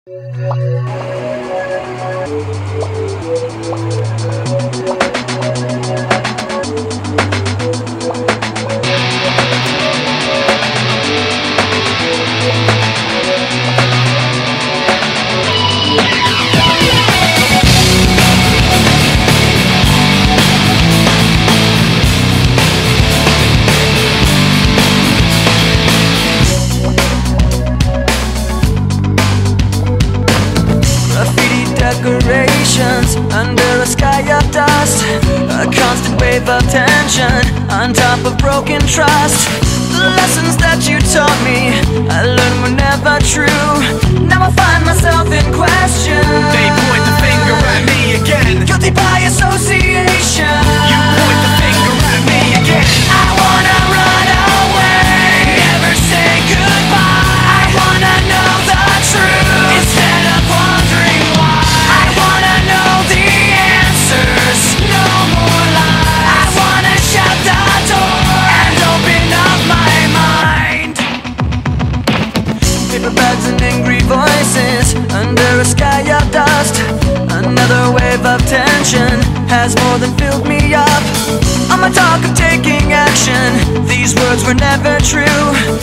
Decorations under a sky of dust, a constant wave of tension on top of broken trust. The lessons that you taught me, I learned were never true. Now I find myself in question. They point the finger at me again. Guilty by association. You point the finger at me again. I wanna run away, never say goodbye. I wanna know the truth instead of wondering why. I wanna know the answers, no more lies. I wanna shut the door and open up my mind. Paper bags and angry voices under a sky of dust. Another wave of tension has more than filled me up. On my talk of taking action, these words were never true.